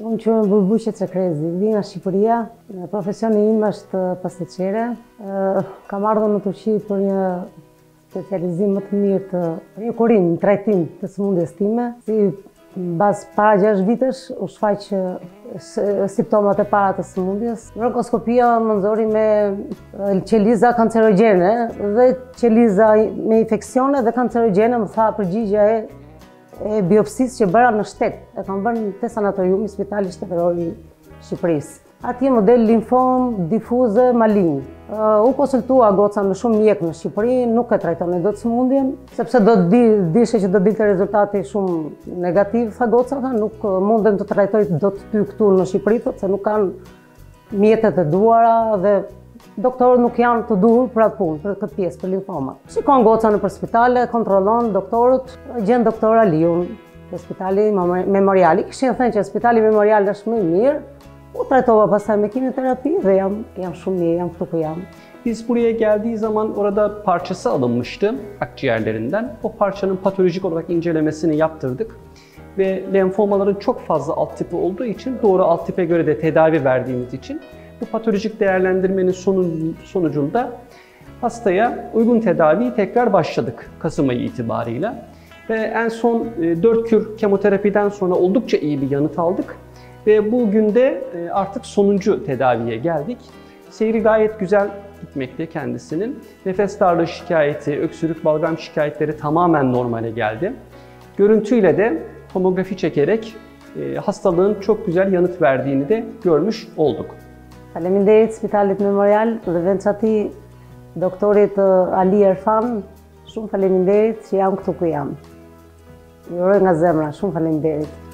Unë quhem Burbuqe Çekrezi, vi nga Shqipëria. Profesioni im është pastiqere. Kam ardhur në Turqi për një specializim më të mirë për një kurim, një trajtim të sëmundjes time. Bazë para 6 vitesh u shfaq simptomat e para të sëmundjes. Bronkoskopia më nxori me qeliza kancerogjene dhe qeliza me infeksione dhe kancerogjene, më tha përgjigja e biopsisë që bëra në shtet. E kam bërë te sanatoriumi Spitali Shtetëror i Shqipërisë. Atje model limfom difuze malign. U konsultua goca me shumë mjek në Shqipëri, nuk e trajtoni dot sëmundjen, sepse do të dishe që do dilte rezultati shumë negativ, tha goca, nuk munden të trajtoj dot ty këtu në Shqipëri, se nuk kanë mjetet e duara dhe doktorët nuk janë të duhur për atë punë, për këtë pjesë, për limfoma. Shikon goca nëpër spitale, kontrollon doktorët, gjen doktor Aliun, te Spitali Memoriali. Kishin thënë që Spitali Memorial është më i mirë. U trajtova pastaj me kimyoterapi ve jam shumë mirë, jam këtu ku jam. Biz buraya geldiği zaman orada parçası alınmıştı akciğerlerinden. O parçanın patolojik olarak incelemesini yaptırdık. Ve lenfomaların çok fazla alt tipi olduğu için, doğru alt tipe göre de tedavi verdiğimiz için bu patolojik değerlendirmenin sonucunda hastaya uygun tedaviyi tekrar başladık Kasım ayı itibarıyla. Ve en son 4 kür kemoterapiden sonra oldukça iyi bir yanıt aldık. Ve bugün de artık sonuncu tedaviye geldik. Seyri gayet güzel gitmekte kendisinin. Nefes darlığı şikayeti, öksürük, balgam şikayetleri tamamen normale geldi. Görüntüyle de tomografi çekerek hastalığın çok güzel yanıt verdiğini de görmüş olduk. Faleminderit Spitalit Memorial dhe veçati doktorit Ali Erfan, shumë faleminderit që jam këtu ku jam. Ju uroj nga zemra, shumë faleminderit.